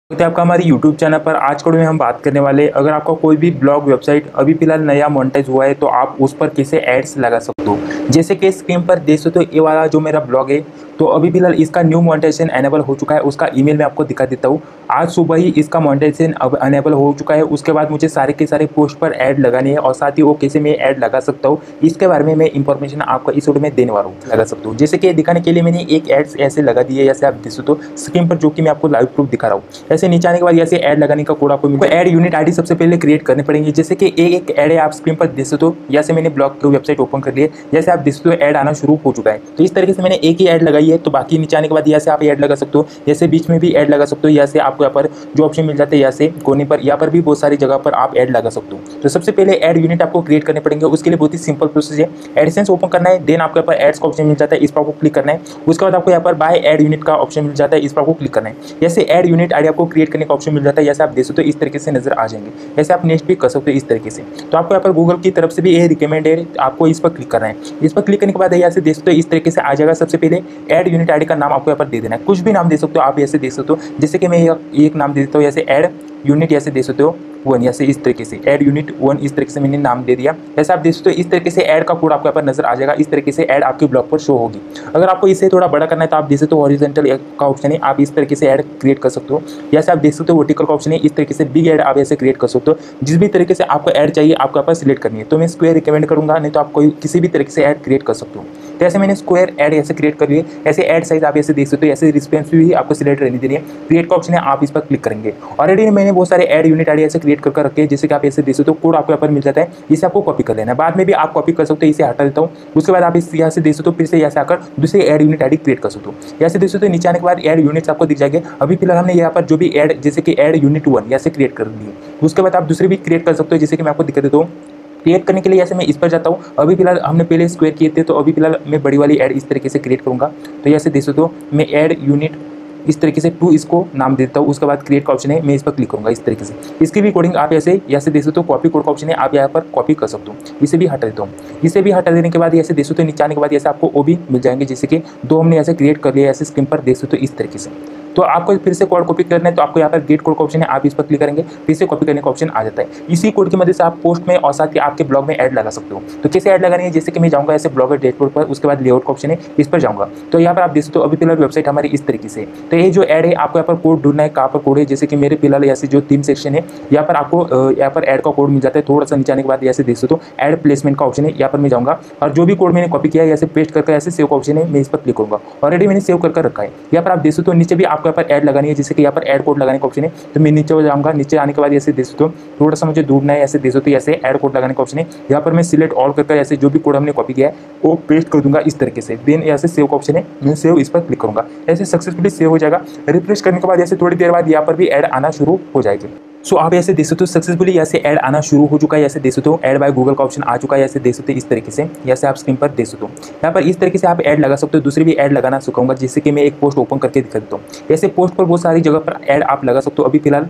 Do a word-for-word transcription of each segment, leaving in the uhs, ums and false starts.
तो आपका हमारे यूट्यूब चैनल पर आज के वीडियो में हम बात करने वाले, अगर आपका कोई भी ब्लॉग वेबसाइट अभी फिलहाल नया मोनेटाइज हुआ है तो आप उस पर कैसे एड्स लगा सकते हो। जैसे कि स्क्रीन पर देख सकते हो ये वाला जो मेरा ब्लॉग है तो अभी फिलहाल इसका न्यू मोनेटाइजेशन एनेबल हो चुका है। उसका ईमेल मैं आपको दिखा देता हूँ। आज सुबह ही इसका मोनेटाइजेशन अब एनेबल हो चुका है। उसके बाद मुझे सारे के सारे पोस्ट पर ऐड लगानी है और साथ ही वो कैसे मैं ऐड लगा सकता हूँ इसके बारे में मैं इंफॉर्मेशन आपको इस वीडियो में देने वाला हूँ। लगा सकता हूँ जैसे कि दिखाने के लिए मैंने एक एड्स ऐसे लगा दी है, जैसे आप देख सकते हो स्क्रीन पर, जो कि मैं आपको लाइव प्रूफ दिखा रहा हूँ। ऐसे नीचे आने के बाद ऐसे ऐड लगाने का कोड आपको मिलेगा। ऐड यूनिट आईडी सबसे पहले क्रिएट करने पड़ेंगे। जैसे कि एक एक ऐड है आप स्क्रीन पर देख सकते हो। जैसे मैंने ब्लॉग की वेबसाइट ओपन कर लिया, जैसे आप देख सकते हो ऐड आना शुरू हो चुका है। तो इस तरीके से मैंने एक ही ऐड लगाई है। तो बाकी नीचे आने के बाद यहाँ से आप ऐड लगा सकते हो, जैसे बीच में भी ऐड लगा सकते हो। यहाँ से आपको यहाँ पर जो ऑप्शन मिल जाते हैं, यहाँ से कोने पर यहाँ पर भी बहुत सारी जगह पर आप ऐड लगा सकते हो। तो सबसे पहले ऐड यूनिट आपको क्रिएट करने पड़ेंगे। उसके लिए बहुत ही सिंपल प्रोसेस है। एडसेंस ओपन करना है, देन आपको यहाँ पर एड्स का ऑप्शन मिल जाता है, इस पर आपको क्लिक करना है। उसके बाद आपको यहाँ पर बाय ऐड यूनिट का ऑप्शन मिल जाता है, इस पर आपको क्लिक करना है। जैसे ऐड यूनिट आईडी आपको क्रिएट करने का ऑप्शन मिल जाता है, जैसे आप देख सकते हो इस तरीके से नजर आ जाएंगे। जैसे आप नेक्स्ट भी कर सकते हो इस तरीके से। तो आपको यहाँ पर गूगल की तरफ से भी ये रिकमेंड है, आपको इस पर क्लिक करना है। इस पर क्लिक करने के बाद यहाँ से देख सकते हो इस तरीके से आ जाएगा। सबसे पहले ऐड यूनिट आईडी का नाम आपको यहाँ पर दे देना है, कुछ भी नाम दे सकते हो आप, ऐसे देख सकते हो। जैसे कि मैं एक नाम दे देता हूँ, जैसे ऐड यूनिट, ऐसे दे सकते हो वन, ऐसे इस तरीके से ऐड यूनिट वन, इस तरीके से मैंने नाम दे दिया। जैसे आप देख सकते हो इस तरीके से ऐड का कोड आपको यहाँ पर नजर आ जाएगा। इस तरीके से ऐड आपके ब्लॉग पर शो होगी। अगर आपको इसे थोड़ा बड़ा करना है तो आप देख सकते हो हॉरिजॉन्टल का ऑप्शन है, आप इस तरीके से ऐड क्रिएट कर सकते हो। जैसे आप देख सकते हो वर्टिकल का ऑप्शन है, इस तरीके से बिग ऐड आप ऐसे क्रिएट कर सकते हो। जिस भी तरीके से आपको ऐड चाहिए आपको यहाँ पर सिलेक्ट करनी है। तो मैं स्क्वायर रिकमेंड करूँगा, नहीं तो आप कोई किसी भी तरीके से ऐड क्रिएट कर सकते हो। तो ऐसे मैंने स्क्वायर ऐड ऐसे क्रिएट कर लिए। ऐसे ऐड साइज आप ऐसे देख सकते हो, ऐसे रिस्पॉन्सिव भी आपको सिलेक्ट रहने देनी है। क्रिएट का ऑप्शन है, आप इस पर क्लिक करेंगे। ऑलरेडी मैंने बहुत सारे ऐड यूनिट आईडी ऐसे क्रिएट कर रखे हैं, जैसे कि आप ऐसे देख सकते हो कोड आपको यहाँ पर मिल जाता है। इसे आपको कॉपी कर लेना है, बाद में भी आप कॉपी कर सकते हो। इसे हटा देता हूँ। उसके बाद आप इस यहाँ से देख सकते हो, फिर से यहाँ से आकर दूसरे ऐड यूनिट आईडी क्रिएट कर सकते हो। यहाँ से देख सकते हो नीचे आने के बाद ऐड यूनिट्स आपको दिख जाएंगे। अभी फिलहाल हमने यहाँ पर जो भी ऐड, जैसे कि ऐड यूनिट वन यहाँ से क्रिएट कर दिए। उसके बाद आप दूसरे भी क्रिएट कर सकते हो, जैसे कि मैं आपको दिखा देता हूँ। क्रिएट करने के लिए जैसे मैं इस पर जाता हूँ। अभी फिलहाल हमने पहले स्क्वायर किए थे, तो अभी फिलहाल मैं बड़ी वाली ऐड इस तरीके से क्रिएट करूँगा। तो यहाँ से देख सकते हो मैं ऐड यूनिट इस तरीके से टू इसको नाम देता हूँ। उसके बाद क्रिएट का ऑप्शन है, मैं इस पर क्लिक करूँगा इस तरीके से। इसकी भी कोडिंग आप ऐसे यहाँ से देख सकते हो, कॉपी कोड का ऑप्शन है, आप यहाँ पर कॉपी कर सकते हो। इसे भी हटा देता हूँ। इसे भी हटा देने के बाद ऐसे देख सकते हो नीचे आने के बाद ऐसे आपको वो भी मिल जाएंगे, जैसे कि दो हमने ऐसे क्रिएट कर लिया ऐसे स्क्रीन पर देख सकते हो इस तरीके से। तो आपको फिर से कोड कॉपी करना है, तो आपको यहाँ पर गेट कोड का ऑप्शन है, आप इस पर क्लिक करेंगे, फिर से कॉपी करने का ऑप्शन आ जाता है। इसी कोड की मदद से आप पोस्ट में और साथ ही आपके ब्लॉग में ऐड लगा सकते हो। तो कैसे ऐड लगानी है, जैसे कि मैं जाऊँगा ऐसे ब्लॉगर डैशबोर्ड पर, उसके बाद लेआउट का ऑप्शन है, इस पर जाऊँगा। तो यहाँ पर आप देख सकते हो अभी फिलहाल वेबसाइट हमारी इस तरीके से। तो ये जो ऐड है आपको यहाँ पर कोड ढूंढना है, कहाँ पर कोड है। जैसे कि मेरे फिलहाल ऐसे जो थीम सेक्शन है, यहाँ पर आपको यहाँ पर ऐड का कोड मिल जाता है। थोड़ा सा नीचे आने के बाद ऐसे देख सकते हो ऐड प्लेसमेंट का ऑप्शन है, यहाँ पर मैं जाऊँगा और जो भी कोड मैंने कॉपी किया है ऐसे पेस्ट करके ऐसे सेव का ऑप्शन है, मैं इस पर क्लिक करूँगा। ऑलरेडी मैंने सेव करके रखा है। यहाँ पर आप देख सकते हो नीचे भी आपको यहाँ पर ऐड लगानी है, जैसे कि यहाँ पर ऐड कोड लगाने का ऑप्शन है। तो मैं नीचे जाऊँगा, नीचे आने के बाद ऐसे देख सकते हो थोड़ा सा मुझे ढूंढना है, ऐसे देख सकते हो ऐसे ऐड कोड लगाने का ऑप्शन है। यहाँ पर मैं सिलेक्ट ऑल करके ऐसे जो भी कोड हमने कॉपी किया है वो पेस्ट कर दूंगा इस तरीके से। देन ऐसे सेव का ऑप्शन है, मैं सेव इस पर क्लिक करूँगा, ऐसे सक्सेसफुली सेव हो जाएगा। रिफ्रेश करने के बाद ऐसे थोड़ी देर बाद यहाँ पर भी ऐड आना शुरू हो जाएगी। सो आप ऐसे देख सकते हो सक्सेसफुली यहाँ से ऐड आना शुरू हो चुका है। ऐसे देख सकते हो ऐड बाय गूगल का ऑप्शन आ चुका है। ऐसे देख सकते हो इस तरीके से, यहाँ से आप स्क्रीन पर देख सकते हो। यहाँ पर इस तरीके से आप ऐड लगा सकते हो। दूसरी भी ऐड लगाना सिखाऊंगा, जैसे कि मैं एक पोस्ट ओपन करके दिखा देता हूँ। ऐसे पोस्ट पर बहुत सारी जगह पर ऐड आप लगा सकते हो अभी फिलहाल।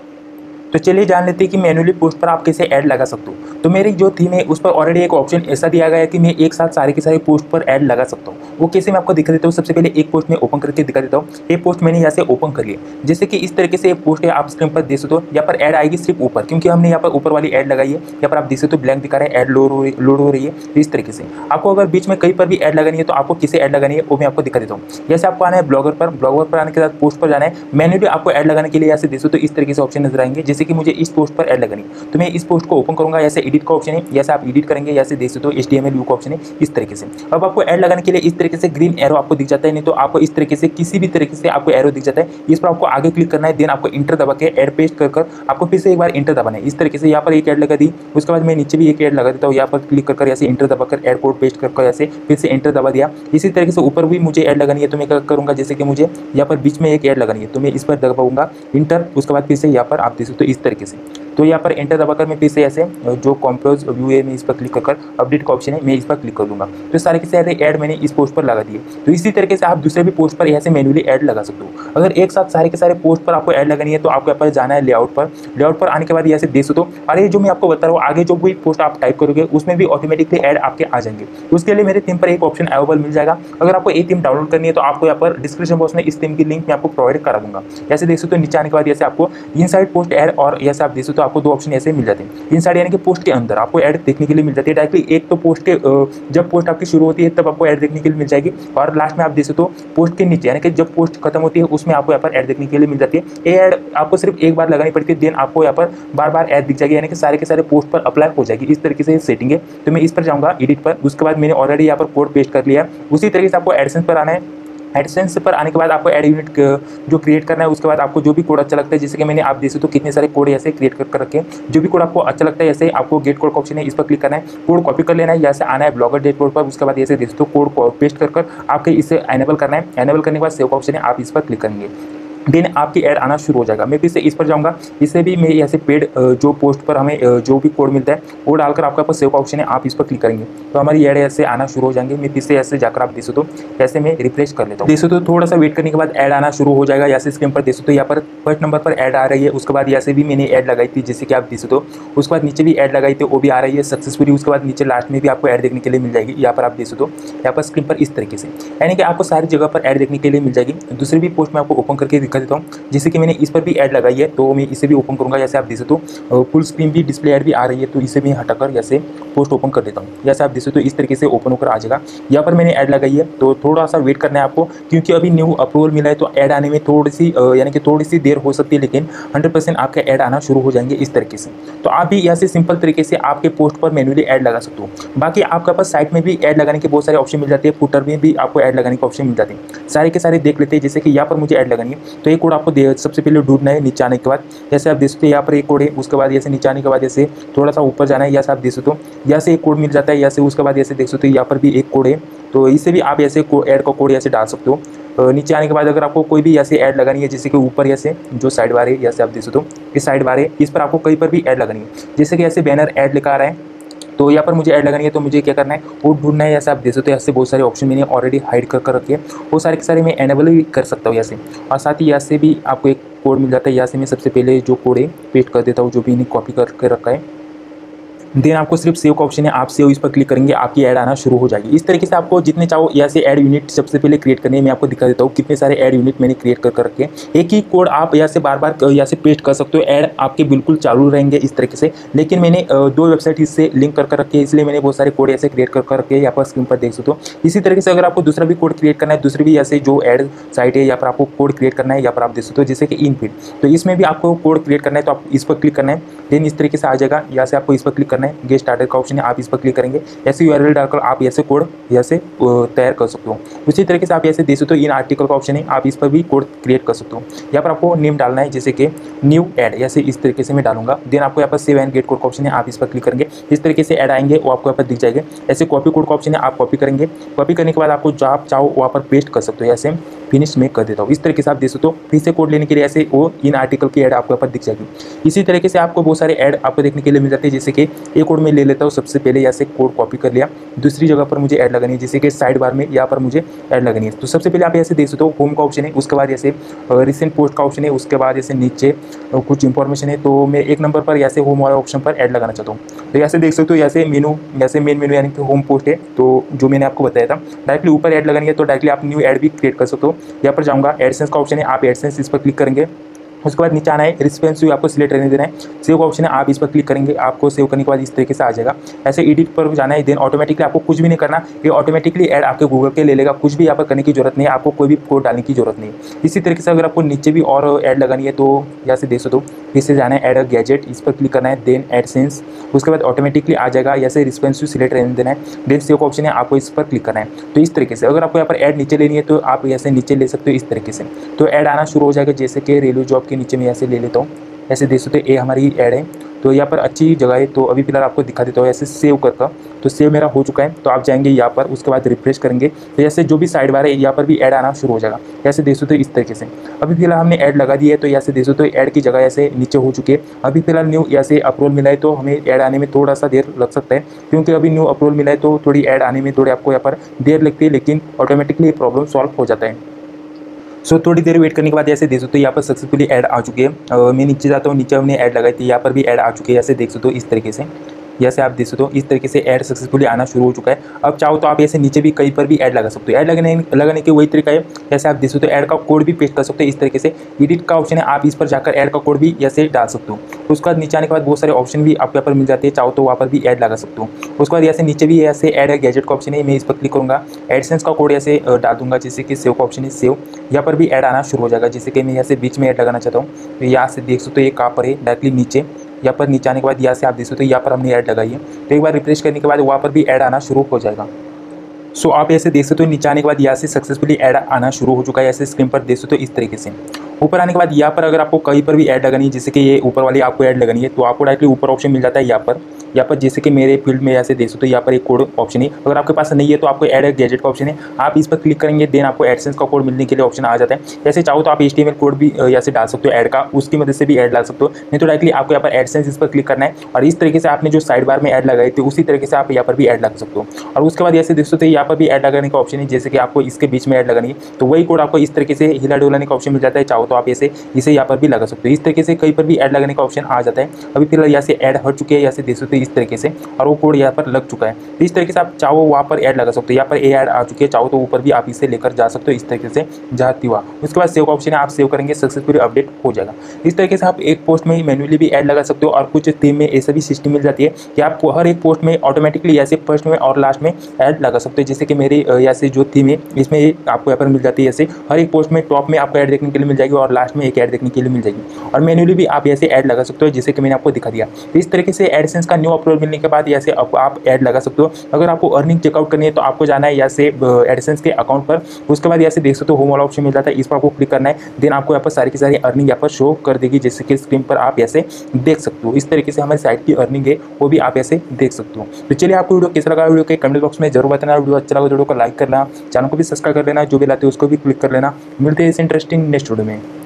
तो चलिए जान लेते हैं कि मैन्युअली पोस्ट पर आप कैसे ऐड लगा सकते हो। तो मेरी जो थीम है उस पर ऑलरेडी एक ऑप्शन ऐसा दिया गया है कि मैं एक साथ सारे के सारे पोस्ट पर ऐड लगा सकता हूँ। वो कैसे मैं आपको दिखा देता हूँ। सबसे पहले एक पोस्ट में ओपन करके दिखा देता हूँ। ये पोस्ट मैंने यहाँ से ओपन कर लिया, जैसे कि इस तरीके से एक पोस्ट है, आप स्क्रीन पर देख सकते हो। यहाँ पर ऐड आएगी सिर्फ ऊपर, क्योंकि हमने यहाँ पर ऊपर वाली ऐड लगाई है। यहाँ पर आप देख सकते हो ब्लैंक दिखा रहा है, ऐड लोड हो रही लोड हो रही है। तो इस तरीके से आपको अगर बीच में कहीं पर भी ऐड लगानी है तो आपको किसे ऐड लगानी है वो मैं आपको दिखा देता हूँ। जैसे आपको आना है ब्लॉगर पर, ब्लॉगर पर आने के बाद पोस्ट पर जाना है। मैन्युअली आपको ऐड लगाने के लिए यहाँ से देख सकते हो इस तरीके से ऑप्शन नजर आएंगे, जैसे कि मुझे इस पोस्ट ऐड लगानी, तो मैं इस पोस्ट को ओपन करूंगा। ऐसे एडिट का ऑप्शन है, जैसे आप एडिट करेंगे, जैसे देख सकते हो H T M L view का ऑप्शन है इस तरीके से। अब आपको ऐड लगाने के लिए इस तरीके से ग्रीन एरो आपको दिख जाता है, नहीं तो आपको इस तरीके से किसी भी तरीके से आपको एरो दिख जाता है। इस पर आपको आगे क्लिक करना है, देन आपको इंटर दबा के ऐड पेस्ट कर कर आपको फिर से एक बार इंटर दबाना है। इस तरीके से यहाँ पर एक ऐड लगा दी। उसके बाद मैं नीचे भी एक ऐड लगा देता हूँ। यहाँ पर क्लिक कर ऐसे इंटर दबाकर ऐड कोड पेस्ट कर ऐसे फिर से इंटर दबा दिया। इसी तरीके से ऊपर भी मुझे ऐड लगानी है, तो मैं क्या करूँगा, जैसे कि मुझे यहाँ पर बीच में एक ऐड लगानी है तो मैं इस पर दबाऊंगा इंटर। उसके बाद फिर से यहाँ पर आप देख सकते हो इस तरीके से तो यहाँ पर एंटर दबाकर मैं फिर से ऐसे जो कॉम्पोज व्यू है मैं इस पर क्लिक कर अपडेट का ऑप्शन है मैं इस पर क्लिक कर दूंगा। तो सारे के सारे ऐड मैंने इस पोस्ट पर लगा दिए। तो इसी तरीके से आप दूसरे भी पोस्ट पर ऐसे मैन्युअली ऐड लगा सकते हो। अगर एक साथ सारे के सारे पोस्ट पर आपको ऐड लगानी है तो आपको यहाँ पर जाना है लेआउट पर। लेआउट पर आने के बाद ऐसे देख सकते हो, और ये जो मैं आपको बता रहा हूँ आगे जो भी पोस्ट आप टाइप करोगे उसमें भी ऑटोमेटिकली ऐड आपके आ जाएंगे। तो उसके लिए मेरे थीम पर एक ऑप्शन अवेलेबल मिल जाएगा। अगर आपको ये थीम डाउनलोड करनी है तो आपको यहाँ पर डिस्क्रिप्शन बॉक्स में इस थीम की लिंक मैं आपको प्रोवाइड करा दूंगा। ऐसे देख सकते हो नीचे आने के बाद ऐसे आपको इनसाइड पोस्ट ऐड और ऐसे आप देख सकते हो आपको दो ऑप्शन ऐसे मिल जाते हैं। इनसाइड यानी कि पोस्ट के अंदर आपको ऐड देखने के लिए मिल जाती है डायरेक्टली। एक तो पोस्ट के जब पोस्ट आपकी शुरू होती है तब आपको ऐड देखने के लिए मिल जाएगी, और लास्ट में आप देख सकते हो पोस्ट के नीचे यानी कि जब पोस्ट खत्म होती है उसमें आपको यहाँ पर ऐड देखने के लिए मिल जाती है। ये ऐड आपको सिर्फ एक बार लगानी पड़ती है, देन आपको यहाँ पर बार बार ऐड दिख जाएगी, यानी कि सारे के सारे पोस्ट पर अप्लाई हो जाएगी। इस तरीके से सेटिंग है। तो मैं इस पर जाऊँगा एडिट पर, उसके बाद मैंने ऑलरेडी यहाँ पर कोड पेस्ट कर लिया। उसी तरीके से आपको एडसेंस पर आना है। एडसेंस पर आने के बाद आपको ऐड यूनिट जो क्रिएट करना है, उसके बाद आपको जो भी कोड अच्छा लगता है, जैसे कि मैंने आप देख सकते हो कितने सारे कोड ऐसे क्रिएट कर रखे हैं। जो भी कोड आपको अच्छा लगता है ऐसे आपको गेट कोड का ऑप्शन है, इस पर क्लिक करना है, कोड कॉपी कर लेना है, यहाँ से आना है ब्लॉगर डैशबोर्ड पर। उसके बाद ऐसे देख सकते हो कोड पेस्ट कर कर आपके इसे एनेबल करना है। एनेबल करने के बाद सेव का ऑप्शन है, आप इस पर क्लिक करेंगे, देन आपकी ऐड आना शुरू हो जाएगा। मैं फिर से इस पर जाऊंगा, इससे भी मैं ऐसे पेड जो पोस्ट पर हमें जो भी कोड मिलता है वो डालकर आपके पास सेव का ऑप्शन है, आप इस पर क्लिक करेंगे तो हमारी ऐड ऐसे आना शुरू हो जाएंगे। मैं फिर से ऐसे जाकर आप देख सकते हो ऐसे मैं रिफ्रेश कर लेता हूँ। देख सकते हो थोड़ा सा वेट करने के बाद ऐड आना शुरू हो जाएगा। ऐसे स्क्रीन पर देख सकते हो यहाँ पर फर्स्ट नंबर पर ऐड आ रही है। उसके बाद ऐसे भी मैंने ऐड लगाई थी जैसे कि आप देख सकते हो। उसके बाद नीचे भी ऐड लगाई थी वो भी आ रही है सक्सेसफुली। उसके बाद नीचे लास्ट में भी आपको ऐड देखने के लिए मिल जाएगी। यहाँ पर आप देख सकते हो यहाँ पर स्क्रीन पर इस तरीके से, यानी कि आपको सारी जगह पर ऐड देखने के लिए मिल जाएगी। दूसरी भी पोस्ट मैं आपको ओपन करके दिखा देता हूँ, जैसे कि मैंने इस पर भी ऐड लगाई है तो मैं इसे भी ओपन करूंगा। जैसे आप देख सकते हो फुल स्क्रीन भी डिस्प्ले ऐड भी आ रही है, तो इसे भी हटाकर जैसे पोस्ट ओपन कर देता हूँ। जैसे आप देख सकते हो इस तरीके से ओपन होकर आ जाएगा। यहाँ पर मैंने ऐड लगाई है तो थोड़ा सा वेट करना है आपको, क्योंकि अभी न्यू अप्रूवल मिला है तो ऐड आने में थोड़ी सी यानी कि थोड़ी सी देर हो सकती है, लेकिन हंड्रेड परसेंट आपके ऐड आना शुरू हो जाएंगे इस तरीके से। तो आप भी यहाँ से सिंपल तरीके से आपके पोस्ट पर मैन्युअली ऐड लगा सकते हो। बाकी आपके पास साइट में भी ऐड लगाने के बहुत सारे ऑप्शन मिल जाते हैं, फुटर में भी आपको ऐड लगाने के ऑप्शन मिल जाते हैं। सारे के सारे देख लेते हैं। जैसे कि यहाँ पर मुझे ऐड लगानी है तो ये कोड आपको सबसे पहले ढूंढना है नीचे आने के बाद। जैसे आप देख सकते हो यहाँ पर एक कोड है, उसके बाद ऐसे नीचे आने के बाद ऐसे थोड़ा सा ऊपर जाना है। यहाँ से आप देख सकते हो यहाँ से एक कोड मिल जाता है, यहाँ से उसके बाद ऐसे देख सकते हो यहाँ पर भी एक कोड है, तो इससे भी आप ऐसे ऐड का कोड ऐसे डाल सकते हो। नीचे आने के बाद अगर आपको कोई भी ऐसे ऐड लगानी है, जैसे कि ऊपर ऐसे जो साइड बार है, जैसे आप देख सकते हो इस साइड बार है, इस पर आपको कहीं पर भी ऐड लगानी है। जैसे कि ऐसे बैनर ऐड लिखा आ रहा है तो यहाँ पर मुझे ऐड लगानी है, तो मुझे क्या करना है वो ढूंढना है। जैसे आप देख सकते हो ऐसे बहुत सारे ऑप्शन मैंने ऑलरेडी हाइड कर कर रखे हैं, वो सारे के सारे मैं एनेबल भी कर सकता हूँ यहाँ से। और साथ ही यहाँ से भी आपको एक कोड मिल जाता है, यहाँ से मैं सबसे पहले जो कोड है पेस्ट कर देता हूँ, जो भी इन्हें कॉपी करके रखा है। देन आपको सिर्फ सेव का ऑप्शन है, आप सेव इस पर क्लिक करेंगे, आपकी ऐड आना शुरू हो जाएगी। इस तरीके से आपको जितने चाहो यहाँ से ऐड यूनिट सबसे पहले क्रिएट करने मैं आपको दिखा देता हूँ कितने सारे ऐड यूनिट मैंने क्रिएट कर कर रखे हैं। एक ही कोड आप यहाँ से बार बार यहाँ से पेस्ट कर सकते हो, ऐड आपके बिल्कुल चालू रहेंगे इस तरीके से। लेकिन मैंने दो वेबसाइट इससे लिंक कर कर रखे हैं, इसलिए मैंने बहुत सारे कोड ऐसे क्रिएट कर कर रखे हैं, यहाँ पर स्क्रीन पर देख सकते हो। इसी तरीके से अगर आपको दूसरा भी कोड क्रिएट करना है, दूसरी भी ऐसे जो ऐड साइट है यहाँ पर आपको कोड क्रिएट करना है, यहाँ पर आप देख सकते हो जैसे कि इनफिट, तो इसमें भी आपको कोड क्रिएट करना है, तो आप इस पर क्लिक करना है। देन इस तरीके से आ जाएगा, यहाँ से आपको इस पर क्लिक करना है, गेट स्टार्टर का ऑप्शन है, आप इस पर क्लिक करेंगे। ऐसे यूआरएल डालकर आप ऐसे कोड ऐसे तैयार कर सकते हो। उसी तरीके से आप ऐसे देख सकते हो इन आर्टिकल का ऑप्शन है, आप इस पर भी कोड क्रिएट कर सकते हो। यहाँ पर आपको नेम डालना है, जैसे कि न्यू ऐड, ऐसे इस तरीके से मैं डालूंगा। देन आपको यहाँ पर सेव एंड गेट कोड का ऑप्शन है, आप इस पर क्लिक करेंगे, इस तरीके से ऐड आएंगे वो आपको यहाँ पर दिख जाएंगे। ऐसे कॉपी कोड का ऑप्शन है, आप कॉपी करेंगे, कॉपी करने के बाद आपको जो आप चाहो वहाँ पर पेस्ट कर सकते हो। ऐसे फिनिश में कर देता हूँ। इस तरीके से आप देख सकते हो, फिर से कोड लेने के लिए ऐसे वो इन आर्टिकल की ऐड आपको यहाँ पर दिख जाएगी। इसी तरीके से आपको बहुत सारे ऐड आपको देखने के लिए मिल जाते हैं, जैसे कि एक कोड में ले लेता हूँ, सबसे पहले यहाँ से कोड कॉपी कर लिया, दूसरी जगह पर मुझे ऐड लगानी है, जैसे कि साइड बार में यहाँ पर मुझे ऐड लगानी है। तो सबसे पहले आप ऐसे देख सकते हो होम का ऑप्शन है, उसके बाद ऐसे रिसेंट पोस्ट का ऑप्शन है, उसके बाद ऐसे नीचे कुछ इंफॉर्मेशन है। तो मैं एक नंबर पर ऐसे होम वाला ऑप्शन पर ऐड लगाना चाहता हूँ। तो ऐसे देख सकते हो ऐसे मेनू, ऐसे मेन मेनू यानी कि होम पोस्ट है, तो जो मैंने आपको बताया था डायरेक्टली ऊपर ऐड लगानी है, तो डायरेक्टली आप न्यू ऐड भी क्रिएट कर सकते हो। यहाँ पर जाऊँगा, एडसेंस का ऑप्शन है, आप एडसेंस इस पर क्लिक करेंगे। उसके बाद नीचे आना है, रिस्पॉन्सिव आपको सिलेक्ट रहने देना है। सेव का ऑप्शन है, आप इस पर क्लिक करेंगे, आपको सेव करने के बाद इस तरीके से आ जाएगा। ऐसे एडिट पर जाना है, देन ऑटोमेटिकली आपको कुछ भी नहीं करना, ये ऑटोमेटिकली ऐड आपके गूगल के ले लेगा, कुछ भी यहाँ पर करने की जरूरत नहीं है, आपको कोई भी कोड डालने की जरूरत नहीं है। इसी तरीके से अगर आपको नीचे भी और ऐड लगानी है तो यहाँ से देख सकते हो, फिर से जाना है ऐड अ गैजेट, इस पर क्लिक करना है, देन एडसेंस, उसके बाद ऑटोमेटिकली आ जाएगा। ऐसे रिस्पॉन्सिव सिलेक्ट रहने देना है, देन सेव का ऑप्शन है, आपको इस पर क्लिक करना है। तो इस तरीके से अगर आपको यहाँ पर ऐड नीचे लेनी है तो आप ऐसे नीचे ले सकते हो इस तरीके से, तो ऐड आना शुरू हो जाएगा। जैसे कि रेलवे जॉब के नीचे में ऐसे ले लेता हूँ, ऐसे देख सकते हो ये हमारी ऐड है। तो यहाँ पर अच्छी जगह है। तो अभी फिलहाल आपको दिखा देता हूँ ऐसे सेव कर कर। तो सेव मेरा हो चुका है। तो आप जाएंगे यहाँ पर, उसके बाद रिफ्रेश करेंगे तो जैसे जो भी साइड बार है यहाँ पर भी ऐड आना शुरू हो जाएगा। ऐसे देख सकते हो इस तरीके से। अभी फिलहाल हमने ऐड लगा दी है तो ऐसे देख सकते हो ऐड की जगह ऐसे नीचे हो चुकी है। अभी फिलहाल न्यू ऐसे अप्रूवल मिला है तो हमें ऐड आने में थोड़ा सा देर लग सकता है, क्योंकि अभी न्यू अप्रूवल मिला है तो थोड़ी ऐड आने में थोड़ी आपको यहाँ पर देर लगती है, लेकिन ऑटोमेटिकली ये प्रॉब्लम सॉल्व हो जाता है। सो so, थोड़ी देर वेट करने के बाद ऐसे देख सकते हो यहाँ पर सक्सेसफुली ऐड आ चुकी है। uh, मैं नीचे जाता हूँ, नीचे हमने ऐड लगाई थी, यहाँ पर भी ऐड आ चुकी है। ऐसे देख सकते हो इस तरीके से, जैसे आप देख सकते हो इस तरीके से ऐड सक्सेसफुली आना शुरू हो चुका है। अब चाहो तो आप ऐसे नीचे भी कहीं पर भी ऐड लगा सकते हो। ऐड लगाने लगाने के वही तरीका है, जैसे आप देख सकते हो ऐड का कोड भी पेस्ट कर सकते हो इस तरीके से। एडिट का ऑप्शन है, आप इस पर जाकर ऐड का कोड भी ऐसे डाल सकते हो। उसके बाद नीचे आने के बाद बहुत सारे ऑप्शन भी आपको यहाँ पर मिल जाते हैं, चाहो तो वहाँ पर भी ऐड लगा सकते हो। उसके बाद ऐसे नीचे भी ऐसे ऐड गैजेट का ऑप्शन है, मैं इस पर क्लिक करूँगा, एडसेंस का कोड ऐसे डाल दूंगा, जैसे कि सेव का ऑप्शन है सेव, यहाँ पर भी ऐड आना शुरू हो जाएगा। जैसे कि मैं यहाँ से बीच में ऐड लगाना चाहता हूँ तो यहाँ से देख सकते हो ये कहाँ पर है, डायरेक्टली नीचे यहाँ पर नीचे आने के बाद यहाँ से आप देख सकते हो यहाँ पर हमने ऐड लगाई है। तो एक बार रिफ्रेश करने के बाद वहाँ पर भी ऐड आना शुरू हो जाएगा। सो आप ऐसे देख सकते हो नीचे आने के बाद यहाँ से सक्सेसफुली ऐड आना शुरू हो चुका है। ऐसे स्क्रीन पर देख सकते हो इस तरीके से। ऊपर आने के बाद यहाँ पर अगर आपको कहीं पर भी ऐड लगानी है, जैसे कि ये ऊपर वाली आपको ऐड लगानी है, तो आपको डायरेक्टली ऊपर ऑप्शन मिल जाता है यहाँ पर। यहाँ पर जैसे कि मेरे फील्ड में ऐसे देख सकते हो यहाँ पर एक कोड ऑप्शन है। अगर आपके पास नहीं है तो आपको ऐड गैजेट का ऑप्शन है, आप इस पर क्लिक करेंगे, देन आपको एडसेंस का कोड मिलने के लिए ऑप्शन आ जाता है। जैसे चाहो तो आप एचटीएमएल कोड भी ऐसे डाल सकते हो ऐड का, उसकी मदद से भी ऐड डाल सकते हो। नहीं तो डायरेक्टली आपको यहाँ पर एडसेंस इस पर क्लिक करना है और इस तरीके से आपने जो साइड बार में ऐड लगाई थी उसी तरीके से आप यहाँ पर भी ऐड लगा सकते हो। और उसके बाद ऐसे देख सकते हो यहाँ पर भी ऐड लगाने का ऑप्शन है, जैसे कि आपको इसके बीच में ऐड लगानी है तो वही कोड आपको इस तरीके से हिला डुलाने का ऑप्शन मिल जाता है। चाहो तो आप ऐसे इसे यहाँ पर भी लगा सकते हो। इस तरीके से कहीं पर भी ऐड लगाने का ऑप्शन आ जाता है। अभी फिलहाल यहाँ से ऐड हट चुकी है, यहाँ से देख सकते हो इस तरीके से, और वो कोड यहाँ पर लग चुका है। तो इस तरीके से आप चाहो वहाँ पर ऐड लगा सकते हो। यहाँ पर ए ऐड आ चुकी है, चाहो तो ऊपर भी आप इसे लेकर जा सकते हो इस तरीके से जाती हुआ। उसके बाद सेव का ऑप्शन है, आप सेव करेंगे सक्सेसफुली अपडेट हो जाएगा। इस तरीके से आप एक पोस्ट में ही मैन्युअली भी ऐड लगा सकते हो। और कुछ थीम में ऐसा भी सिस्टम मिल जाती है कि आप हर एक पोस्ट में ऑटोमेटिकली ऐसे फर्स्ट में और लास्ट में ऐड लगा सकते हो। जैसे कि मेरे ऐसे जो थीम है इसमें आपको यहाँ पर मिल जाती है, ऐसे हर एक पोस्ट में टॉप में आपको ऐड देखने के लिए मिल जाएगी और लास्ट में एक ऐड देखने के लिए मिल जाएगी। और मैन्युअली भी आप ऐसे ऐड लगा सकते हो, जैसे कि मैंने आपको दिखा दिया। तो इस तरीके से एडसेंस का न्यू अप्रूवल मिलने के बाद ऐसे आप ऐड लगा सकते हो। अगर आपको अर्निंग चेकआउट करनी है तो आपको जाना है यहाँ से एडसेंस के अकाउंट पर। उसके बाद यहाँ से देख सकते हो होम वाला ऑप्शन मिल जाता है, इस पर आपको क्लिक करना है, देन आपको यहाँ पर सारी की सारी अर्निंग यहाँ पर शो कर देगी, जैसे कि स्क्रीन पर आप ऐसे देख सकते हो। इस तरीके से हमारी साइट की अर्निंग है वो भी आप ऐसे देख सकते हो। तो चलिए आपको वीडियो कैसा लगा, वीडियो के कमेंट बॉक्स में जरूर बताना। वीडियो अच्छा लगा वीडियो को लाइक करना, चैनल को भी सब्सक्राइब कर लेना, जो भी लाते हो उसको भी क्लिक कर लेना। मिलते हैं इस इंटरेस्टिंग नेक्स्ट वीडियो में।